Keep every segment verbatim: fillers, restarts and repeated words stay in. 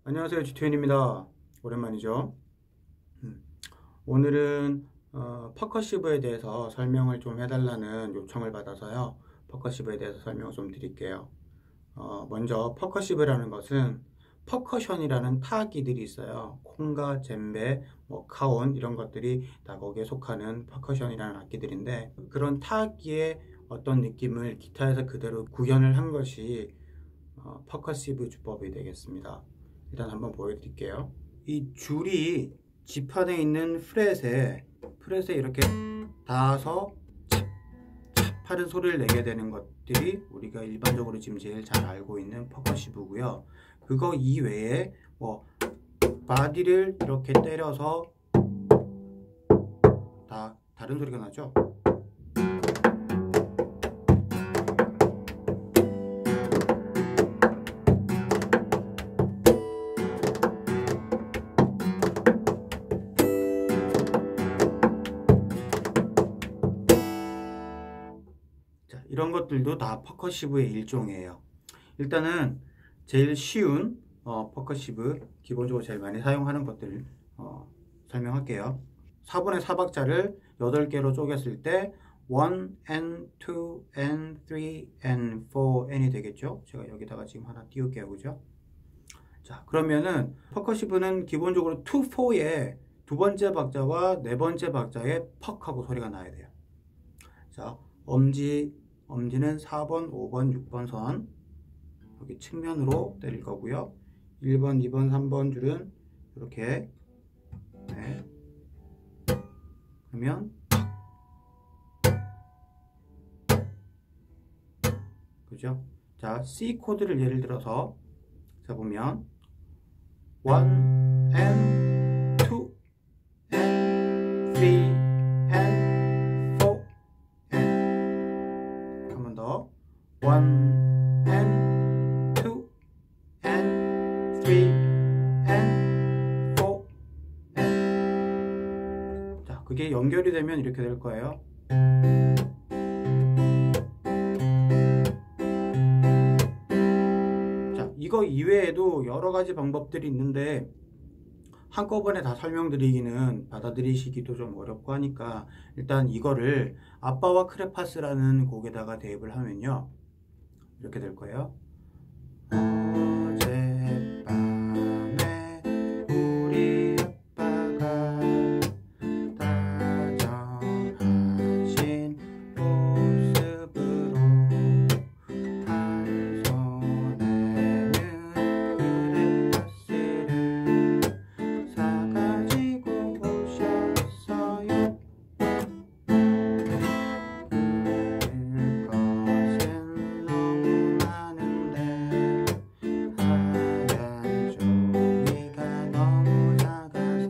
안녕하세요, 지투현입니다. 오랜만이죠. 음, 오늘은 어, 퍼커시브에 대해서 설명을 좀 해달라는 요청을 받아서요. 퍼커시브에 대해서 설명을 좀 드릴게요. 어, 먼저 퍼커시브라는 것은 퍼커션이라는 타악기들이 있어요. 콩가, 젬베, 뭐 카온 이런 것들이 다 거기에 속하는 퍼커션이라는 악기들인데, 그런 타악기의 어떤 느낌을 기타에서 그대로 구현을 한 것이 어, 퍼커시브 주법이 되겠습니다. 일단 한번 보여드릴게요. 이 줄이 지판에 있는 프렛에 프렛에 이렇게 닿아서 찹, 찹 하는 소리를 내게 되는 것들이 우리가 일반적으로 지금 제일 잘 알고 있는 퍼커시브고요. 그거 이외에 뭐 바디를 이렇게 때려서 다 다른 소리가 나죠. 이런 것들도 다 퍼커시브의 일종이에요. 일단은 제일 쉬운 어, 퍼커시브, 기본적으로 제일 많이 사용하는 것들 어, 설명할게요. 사분의 사 박자를 여덟 개로 쪼갰을 때 원, and, two, and, three, and, four, and이 되겠죠. 제가 여기다가 지금 하나 띄울게요. 그죠? 자, 그러면은 퍼커시브는 기본적으로 투, 포에 두 번째 박자와 네 번째 박자에 퍽 하고 소리가 나야 돼요. 자, 엄지 엄지는 사 번, 오 번, 육 번 선 여기 측면으로 때릴 거고요. 일 번, 이 번, 삼 번 줄은 이렇게 네. 그러면 그죠? 자, C 코드를 예를 들어서 자 보면 one and two and three and four and 한 번 더 one and two and three and four and 자, 그게 연결이 되면 이렇게 될 거예요. 자, 이거 이외에도 여러 가지 방법들이 있는데 한꺼번에 다 설명드리기는 받아들이시기도 좀 어렵고 하니까 일단 이거를 아빠와 크레파스라는 곡에다가 대입을 하면요 이렇게 될 거예요. 어젯밤에 우리 아빠가 다정하신 모습으로 한 손에는 크레파스를 사가지고 오셨어요. 그것은 너무 많은데 하얀 종이가 너무 작아서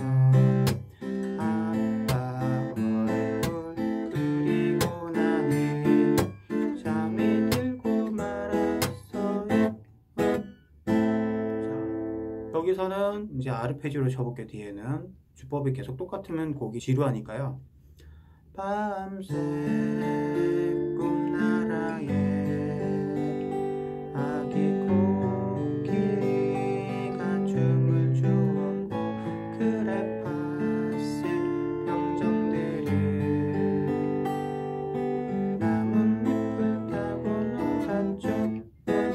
아빠 얼굴 그리고 나니 잠이 들고 말았어요. 자, 여기서는 이제 아르페지오를 쳐볼게. 뒤에는 주법이 계속 똑같으면 곡이 지루하니까요. 밤새 꿈나라에 아기 코끼리가 춤을 추었고 크레파스 병정들은 나뭇잎을 타고 놀았죠.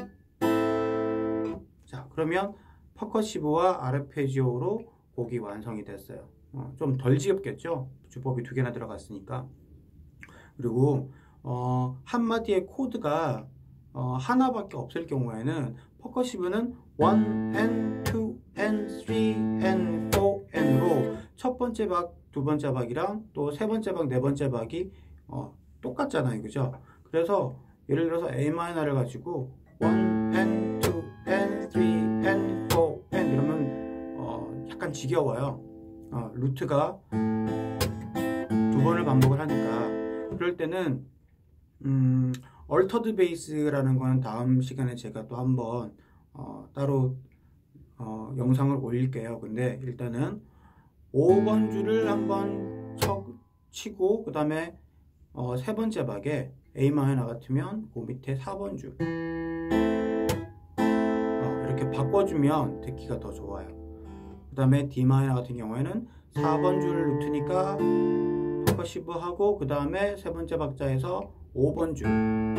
자, 그러면 퍼커시브와 아르페지오로 곡이 완성이 됐어요. 어, 좀 덜 지겹겠죠? 주법이 두 개나 들어갔으니까. 그리고 어, 한 마디의 코드가 어, 하나밖에 없을 경우에는 퍼커시브는 one and two and three and four and로 첫 번째 박, 두 번째 박이랑 또 세 번째 박, 네 번째 박이 어, 똑같잖아요. 그죠? 그래서 예를 들어서 A 마이너를 가지고 one and two and three and four and 이러면 어, 약간 지겨워요. 어, 루트가 두 번을 반복을 하니까. 그럴 때는 음, 얼터드 베이스라는 거는 다음 시간에 제가 또 한번 어, 따로 어, 영상을 올릴게요. 근데 일단은 오 번 줄을 한번 쳐, 치고 그 다음에 어, 세 번째 박에 A 마이너 같으면 그 밑에 사 번 줄 어, 이렇게 바꿔주면 듣기가 더 좋아요. 그 다음에 D 마이너 같은 경우에는 사 번 줄 루트니까 퍼커시브 하고 그 다음에 세 번째 박자에서 오 번 줄.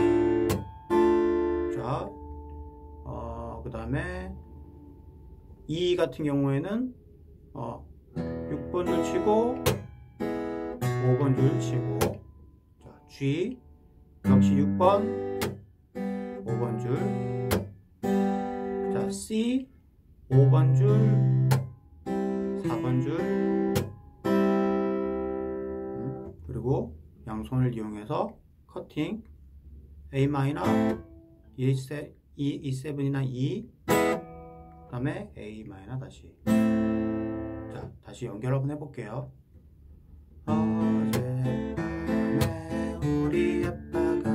자, 어, 그 다음에 E 같은 경우에는 어, 육 번 줄 치고 오 번 줄 치고, 자, G 역시 육 번 오 번 줄, 자, C 오 번 줄 사 번 줄, 음, 그리고 양손을 이용해서 커팅 A 마이너 E 칠이나 E, 그 다음에 A 마이너 다시. 자, 다시 연결 한번 해볼게요. 어젯밤에 우리 아빠가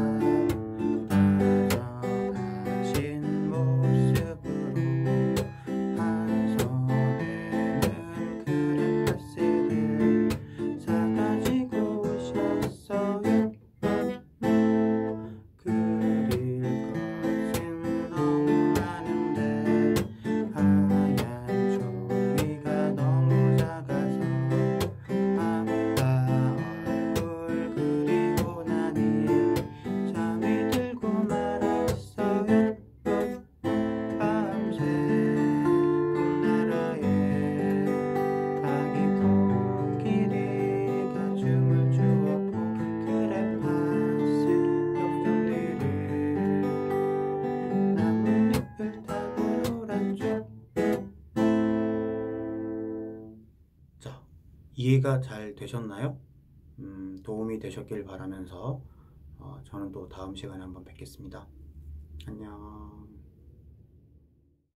다정하신 모습으로 한 손에는 크레파스를 사가지고 오셨어요. 그릴 것은 너무 많은데 하얀 종이가 너무 작아서 아빠 얼굴 그리고 나니 잠이 들고 말았어요. 밤새 꿈나라에 아기 코끼리가 춤을 추었고 크레파스 엽전들을 나뭇잎을 타고 놀았죠. 자, 이해가 잘 되셨나요? 음, 도움이 되셨길 바라면서 어, 저는 또 다음 시간에 한번 뵙겠습니다. 안녕.